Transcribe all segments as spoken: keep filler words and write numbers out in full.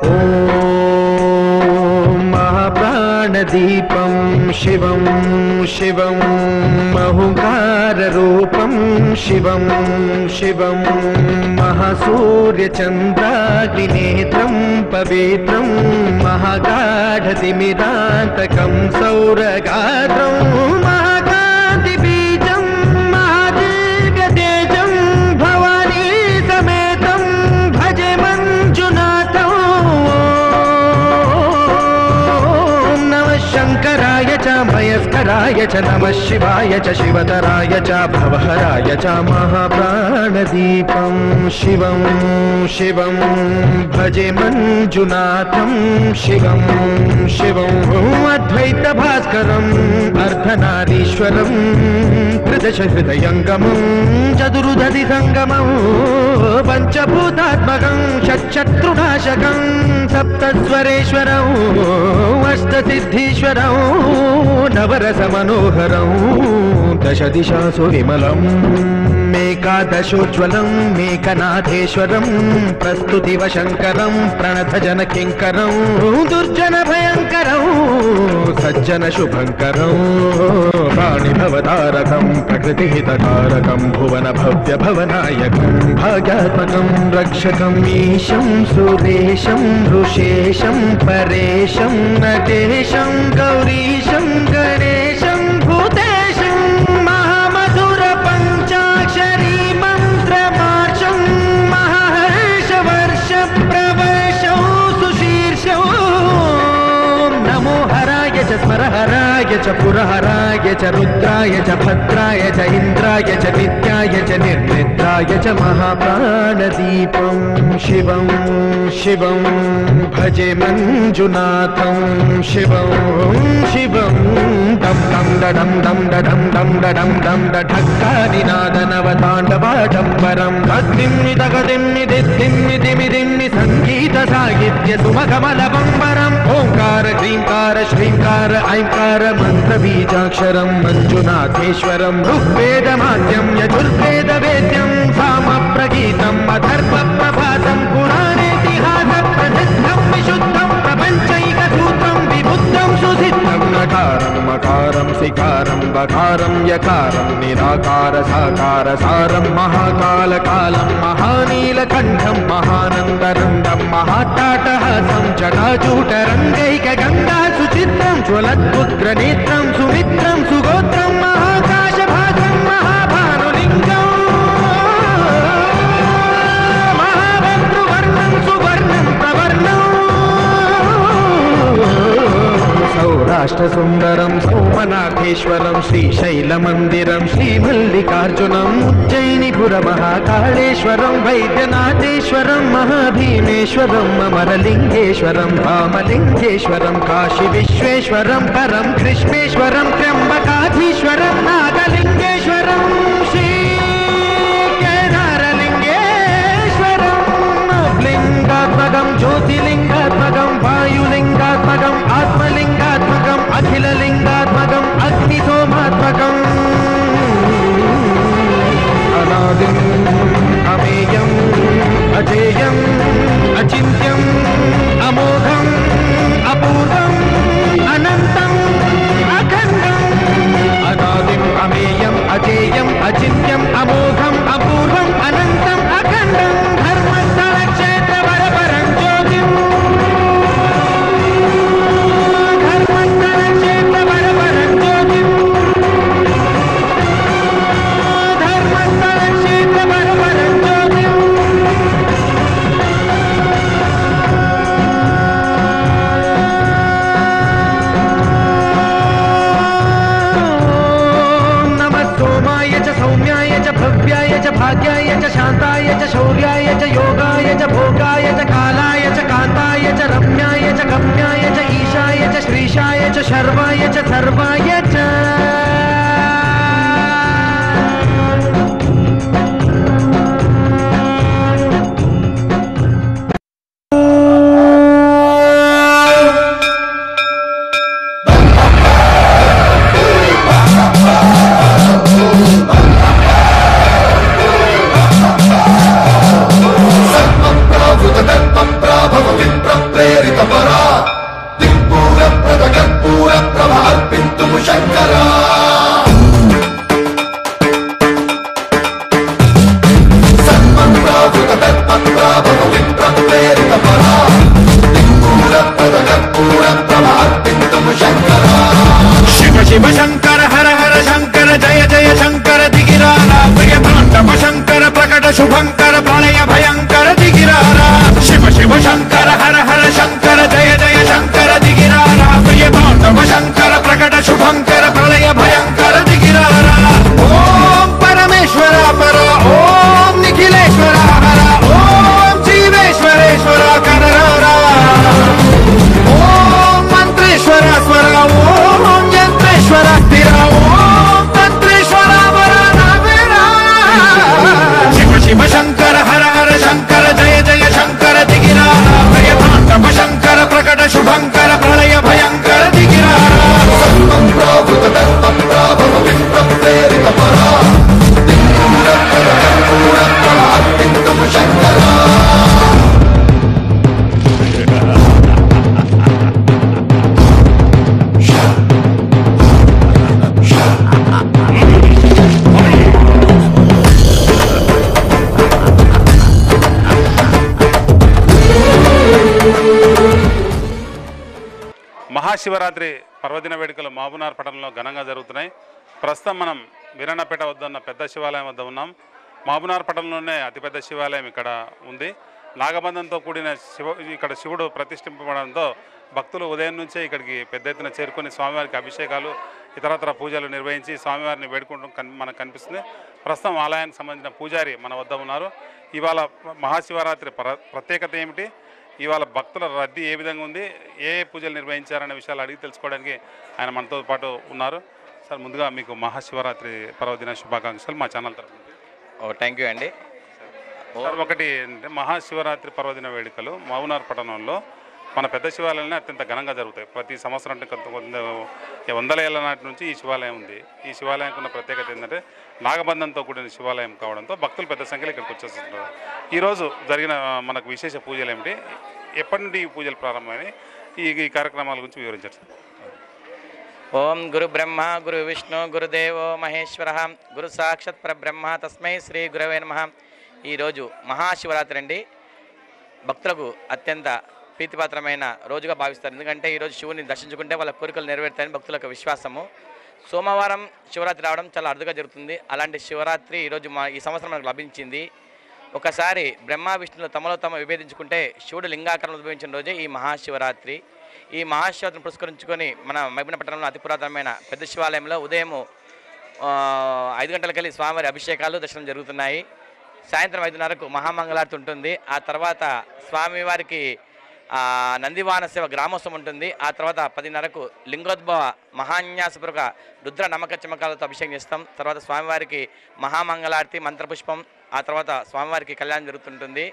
महाप्राणदीपं शिवं शिवं महंकाररूपं शिवं शिवं महासूर्यचन्द्राग्निनेत्रं पवित्रं महागाढतिमिरान्तकं सौरगात्रं महाकान्तिबीजं महादीर्घतेजं भवानी समेतं भजे मंजुनाथं। शंकराय च मयस्कराय च नमः शिवाय च शिवतराय च भवहराय च महाप्राणदीपं शिवं शिवं भजे मंजुनाथं शिवं शिवं अद्वैतभास्करम् अर्धनारीश्वरं त्रिदशहृदयङ्गमं चतुर्दधिसङ्गमं पञ्चभूतात्मकं षट्शत्रुनाशकं सप्तस्वरेश्वरं अष्टसिद्धीश्वरं नवरसमनोहरं दशदिशासु विमलम् मेकादशोज्ज्वलं मेकनाथेश्वरं प्रस्तुतिवशङ्करं प्रणतजनकिङ्करं दुर्जनभयङ्करं सज्जनशुभङ्करं प्राणिभवतारकं प्रकृतिहितकारकं भुवनभव्यभवनायकं भाग्यात्मकं रक्षकम् ईशं सुरेशं ऋषेशं परेशं नटेशं गौरीशं गणेशं भूतेशं महामधुरपञ्चाक्षरी मन्त्रमार्षं महाहर्षवर्षप्रवर्षं सुशीर्षं नमो हराय च स्मरहराय च पुरहराय च रुद्राय च भद्राय च इन्द्राय च नित्याय च निर्निद्राय च महाप्राणदीपं शिवं शिवं भजे मंजुनाथं शिवं शिवं दम दम दम दम दम दम दम दम ढक्कानिनादनवताण्डवाडम्बरं तद्दिम्मि तगदिम्मि दिद्दिम्मि दिमि दिम्मि संगीत साहित्य सुमखमलबम्बरम् ओंकार क्लींकार श्रींकार ऐंकार मंत्रबीजाक्षरं मंजुनाथेश्वरं ऋग्वेदमाद्यं यजुर्वेदवेद्यं सामप्रगीतम् अथर्वप्रभातं पुराणेतिहासप्रसिद्धं विशुद्धं प्रपञ्चैकसूत्रं विबुद्धं सुसिद्धं नकारं मकारं सिकारं बकारं यकारं निराकार साकार सारं महाकालकालं महानीलकण्ठं महानन्दरन्दं महाट्टाटहासं जटाजूटरङ्गैकगङ्गा सुचित्रं ज्वलद्उग्रनेत्रं सुमित्रं सुगोत्रं महाकाशभागं महाभानुलिङ्गम् सौराष्ट्रसुन्दरं सोमनाथेश्वरं श्रीशैलमन्दिरं श्रीमल्लिकार्जुनम् उज्जयिनीपुरमहाकालेश्वरं वैद्यनाथेश्वरं महाभीमेश्वरं अमरलिङ्गेश्वरं रामलिङ्गेश्वरं काशीविश्वेश्वरं परं कृष्णेश्वरं त्र्यम्बकाधीश्वरं नागलिङ्गेश्वरं श्रीकेदारलिङ्गेश्वरं लिङ्गात्मकं ज्योतिलिङ्गात्मकं वायुलिङ्गात्मकं आत्मलिङ्गात्मकं अखिललिङ्गात्मकं अग्निसोमात्मकम् अनादिम् अमेयम् अजेयम् अचिन्त्यम् अमोघम् अपूर्वम् अनन्तम् अखण्डम् अनादिम् अमेयम् अजेयम् अचिन्त्यम् अमोघम् अपूर्वम् अनन्तम् अखण्डम् धर्मस्थलक्षेत्रवरपरं ज्योतिम् धर्मस्थलक्षेत्रवरपरं ज्योतिम् धर्मस्थलक्षेत्रवरपरं ज्योतिम् नमः सोमाय च सौम्याय च भव्याय च भाग्याय च शान्ताय च शौर्याय च योगाय च भोगाय च कालाय च कान्ताय च रम्याय च गम्याय च ईशाय च श्रीशाय च शर्वाय च सर्वाय च सर्वं प्रावृत कल्पं प्राभव विप्रं మహాశివరాత్రి పర్వదిన వేడుకలు మహబూబ్నగర్ పట్టణంలో ఘనంగా జరుగుతున్నాయి. ప్రస్తుతం మనం వీరన్నపేట వద్ద ఉన్న పెద్ద శివాలయం వద్ద ఉన్నాం. మహబూబ్నగర్ పట్టణంలోనే అతిపెద్ద శివాలయం ఇక్కడ ఉంది. నాగబంధంతో కూడిన శివ ఇక్కడ శివుడు ప్రతిష్ఠింపబడంతో భక్తులు ఉదయం నుంచే ఇక్కడికి పెద్ద ఎత్తున చేరుకొని స్వామివారికి అభిషేకాలు ఇతరతర పూజలు నిర్వహించి స్వామివారిని వేడుకుంటూ కన్ మనకు కనిపిస్తుంది. ప్రస్తుతం ఆలయానికి సంబంధించిన పూజారి మన వద్ద ఉన్నారు. ఇవాళ మహాశివరాత్రి ప్ర ప్రత్యేకత ఏమిటి, ఇవాళ భక్తుల రద్దీ ఏ విధంగా ఉంది, ఏ పూజలు నిర్వహించారనే విషయాలు అడిగి తెలుసుకోవడానికి ఆయన మనతో పాటు ఉన్నారు. సార్, ముందుగా మీకు మహాశివరాత్రి పర్వదిన శుభాకాంక్షలు మా ఛానల్ తరఫున. ఓ థ్యాంక్ యూ అండి. సార్, ఒకటి అంటే మహాశివరాత్రి పర్వదిన వేడుకలు మహబూబ్నగర్ పట్టణంలో మన పెద్ద శివాలయాలనే అత్యంత ఘనంగా జరుగుతాయి. ప్రతి సంవత్సరం అంటే కొంత వందల ఏళ్ల నాటి నుంచి ఈ శివాలయం ఉంది. ఈ శివాలయానికి ఉన్న ప్రత్యేకత ఏంటంటే నాగబంధంతో కూడిన శివాలయం కావడంతో భక్తులు పెద్ద సంఖ్యలో ఇక్కడికి వచ్చేస్తుంటారు. ఈరోజు జరిగిన మనకు విశేష పూజలు ఏమిటి, ఎప్పటి నుండి ఈ పూజలు ప్రారంభమైనాయి, ఈ ఈ కార్యక్రమాల గురించి వివరించారు సార్. ఓం గురు బ్రహ్మ గురు విష్ణు గురుదేవో మహేశ్వర గురు సాక్షాత్ పరబ్రహ్మ తస్మై శ్రీ గురవే నమః. ఈరోజు మహాశివరాత్రి అండి. భక్తులకు అత్యంత ప్రీతిపాత్రమైన రోజుగా భావిస్తారు. ఎందుకంటే ఈరోజు శివుని దర్శించుకుంటే వాళ్ళ కోరికలు నెరవేరుతాయని భక్తుల యొక్క విశ్వాసము. సోమవారం శివరాత్రి రావడం చాలా అరుదుగా జరుగుతుంది. అలాంటి శివరాత్రి ఈరోజు మా ఈ సంవత్సరం మనకు లభించింది. ఒకసారి బ్రహ్మ విష్ణులు తమలో తమ విభేదించుకుంటే శివుడు లింగాకారంలో ఉద్భవించిన రోజే ఈ మహాశివరాత్రి. ఈ మహాశివరాత్రిని పురస్కరించుకొని మన మహబూబ్నగర్ పట్టణంలో అతి పురాతనమైన పెద్ద శివాలయంలో ఉదయం ఐదు గంటలకెళ్ళి స్వామివారి అభిషేకాలు దర్శనం జరుగుతున్నాయి. సాయంత్రం ఐదున్నరకు మహామంగళారతి ఉంటుంది. ఆ తర్వాత స్వామివారికి నందివాహన సేవ గ్రామోత్సవం ఉంటుంది. ఆ తర్వాత పదిన్నరకు లింగోద్భవ మహాన్యాసపూర్వక రుద్ర నమ్మక చమకాలతో అభిషేకం చేస్తాం. తర్వాత స్వామివారికి మహామంగళారతి మంత్రపుష్పం, ఆ తర్వాత స్వామివారికి కళ్యాణం జరుగుతుంటుంది.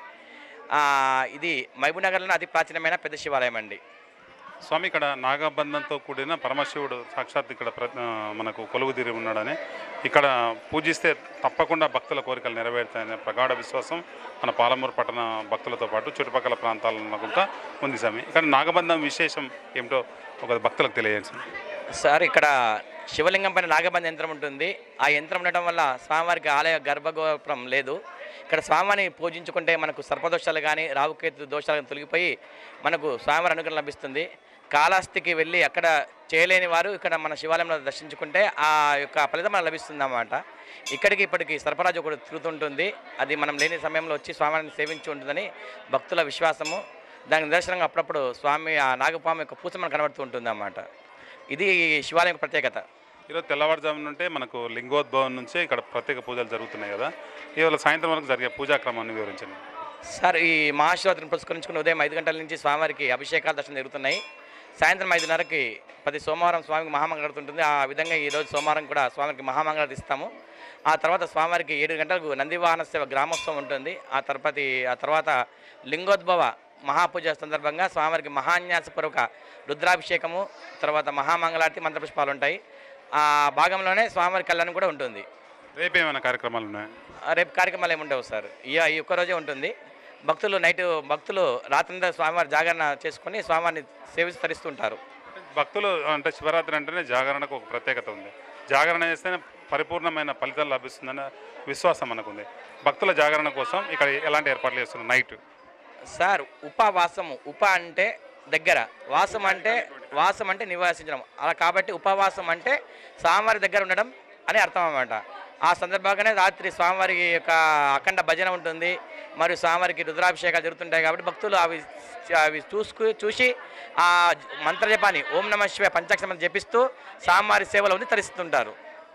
ఇది మహబూబ్నగర్లో అతి ప్రాచీనమైన పెద్ద శివాలయం అండి. స్వామి, ఇక్కడ నాగబంధంతో కూడిన పరమశివుడు సాక్షాత్ ఇక్కడ మనకు కొలువుదీరి ఉన్నాడని, ఇక్కడ పూజిస్తే తప్పకుండా భక్తుల కోరికలు నెరవేరుతాయనే ప్రగాఢ విశ్వాసం మన పాలమూరు పట్టణ భక్తులతో పాటు చుట్టుపక్కల ప్రాంతాలలో కూడా ఉంది. స్వామి, ఇక్కడ నాగబంధం విశేషం ఏమిటో ఒక భక్తులకు తెలియజేయండి. సార్, ఇక్కడ శివలింగం పైన నాగబంధ యంత్రం ఉంటుంది. ఆ యంత్రం ఉండటం వల్ల స్వామివారికి ఆలయ గర్భగోపురం లేదు. ఇక్కడ స్వామిని పూజించుకుంటే మనకు సర్పదోషాలు కానీ రావుకేతు దోషాలు తొలగిపోయి మనకు స్వామివారి అనుగ్రహం లభిస్తుంది. కాళహస్తికి వెళ్ళి అక్కడ చేయలేని వారు ఇక్కడ మన శివాలయంలో దర్శించుకుంటే ఆ యొక్క ఫలితం మనకు లభిస్తుంది అన్నమాట. ఇక్కడికి ఇప్పటికి సర్పరాజు ఒకటి తిరుగుతుంటుంది. అది మనం లేని సమయంలో వచ్చి స్వామిని సేవించి ఉంటుందని భక్తుల విశ్వాసము. దానికి నిదర్శనంగా అప్పుడప్పుడు స్వామి ఆ నాగపాము యొక్క పూస మనకు కనబడుతూ ఉంటుంది అన్నమాట. ఇది శివాలయం ప్రత్యేకత. ఈరోజు తెల్లవారుజాము నుంటే మనకు లింగోద్భవం నుంచే ఇక్కడ ప్రత్యేక పూజలు జరుగుతున్నాయి కదా, ఇవాళ సాయంత్రం వరకు జరిగే పూజాక్రమాన్ని వివరించండి. సార్, ఈ మహాశివరాత్రిని పురస్కరించుకుని ఉదయం ఐదు గంటల నుంచి స్వామివారికి అభిషేకాల దర్శనం జరుగుతున్నాయి. సాయంత్రం ఐదున్నరకి ప్రతి సోమవారం స్వామికి మహామంగళారతి ఉంటుంది. ఆ విధంగా ఈరోజు సోమవారం కూడా స్వామికి మహామంగళారతి ఇస్తాము. ఆ తర్వాత స్వామివారికి ఏడు గంటలకు నందివాహన సేవ గ్రామోత్సవం ఉంటుంది. ఆ తర్వాత ఆ తర్వాత లింగోద్భవ మహాపూజ సందర్భంగా స్వామివారికి మహాన్యాసపూర్వక రుద్రాభిషేకము, తర్వాత మహామంగళారతి మంత్రపుష్పాలు ఉంటాయి. ఆ భాగంలోనే స్వామివారి కళ్యాణం కూడా ఉంటుంది. రేపు ఏమైనా కార్యక్రమాలు ఉన్నాయి? రేపు కార్యక్రమాలు ఏమి ఉండవు సార్. ఈ ఈ ఒక్కరోజే ఉంటుంది. భక్తులు నైట్ భక్తులు రాత్రి స్వామివారి జాగరణ చేసుకుని స్వామివారిని సేవిస్తరిస్తుంటారు. భక్తులు అంటే శివరాత్రి అంటేనే జాగరణకు ఒక ప్రత్యేకత ఉంది. జాగరణ చేస్తేనే పరిపూర్ణమైన ఫలితాలు లభిస్తుందనే విశ్వాసం మనకుంది. భక్తుల జాగరణ కోసం ఇక్కడ ఎలాంటి ఏర్పాట్లు చేస్తున్నారు? నైట్ సార్, ఉపవాసము, ఉప అంటే దగ్గర, వాసం అంటే వాసం అంటే నివాసించడం. అలా కాబట్టి ఉపవాసం అంటే స్వామివారి దగ్గర ఉండడం అని అర్థం అన్నమాట. ఆ సందర్భంగానే రాత్రి స్వామివారి యొక్క అఖండ భజన ఉంటుంది. మరియు స్వామివారికి రుద్రాభిషేకాలు జరుగుతుంటాయి. కాబట్టి భక్తులు అవి అవి చూసుకు చూసి ఆ మంత్రజపాన్ని ఓం నమః శివాయ పంచాక్షరం జపిస్తూ స్వామివారి సేవలో ఉండి తరిస్తుంటారు.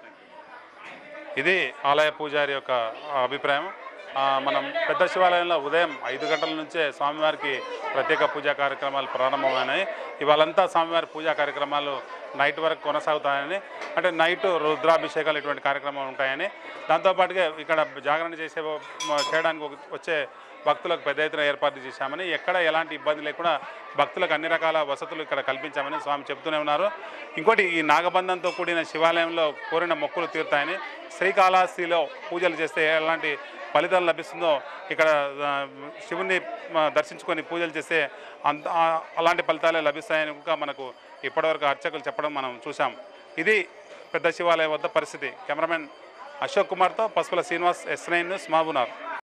ఇది ఆలయ పూజారి యొక్క అభిప్రాయం. మనం పెద్ద శివాలయంలో ఉదయం ఐదు గంటల నుంచే స్వామివారికి ప్రత్యేక పూజా కార్యక్రమాలు ప్రారంభమైనాయి. ఇవాళంతా స్వామివారి పూజా కార్యక్రమాలు నైట్ వరకు కొనసాగుతాయని, అంటే నైట్ రుద్రాభిషేకాలు ఇటువంటి కార్యక్రమాలు ఉంటాయని, దాంతోపాటుగా ఇక్కడ జాగరణ చేసే చేయడానికి వచ్చే భక్తులకు పెద్ద ఎత్తున ఏర్పాటు చేశామని, ఎక్కడ ఎలాంటి ఇబ్బంది లేకుండా భక్తులకు అన్ని రకాల వసతులు ఇక్కడ కల్పించామని స్వామి చెప్తూనే ఉన్నారు. ఇంకోటి, ఈ నాగబంధంతో కూడిన శివాలయంలో కోరిన మొక్కులు తీరుతాయని, శ్రీకాళహస్తిలో పూజలు చేస్తే ఎలాంటి ఫలితాలు లభిస్తుందో ఇక్కడ శివుని దర్శించుకొని పూజలు చేస్తే అంత అలాంటి ఫలితాలే లభిస్తాయని ఇంకా మనకు ఇప్పటివరకు అర్చకులు చెప్పడం మనం చూసాం. ఇది పెద్ద శివాలయం వద్ద పరిస్థితి. కెమెరామెన్ అశోక్ కుమార్తో Pasupula Srinivas, S nine news, Mahabubnagar.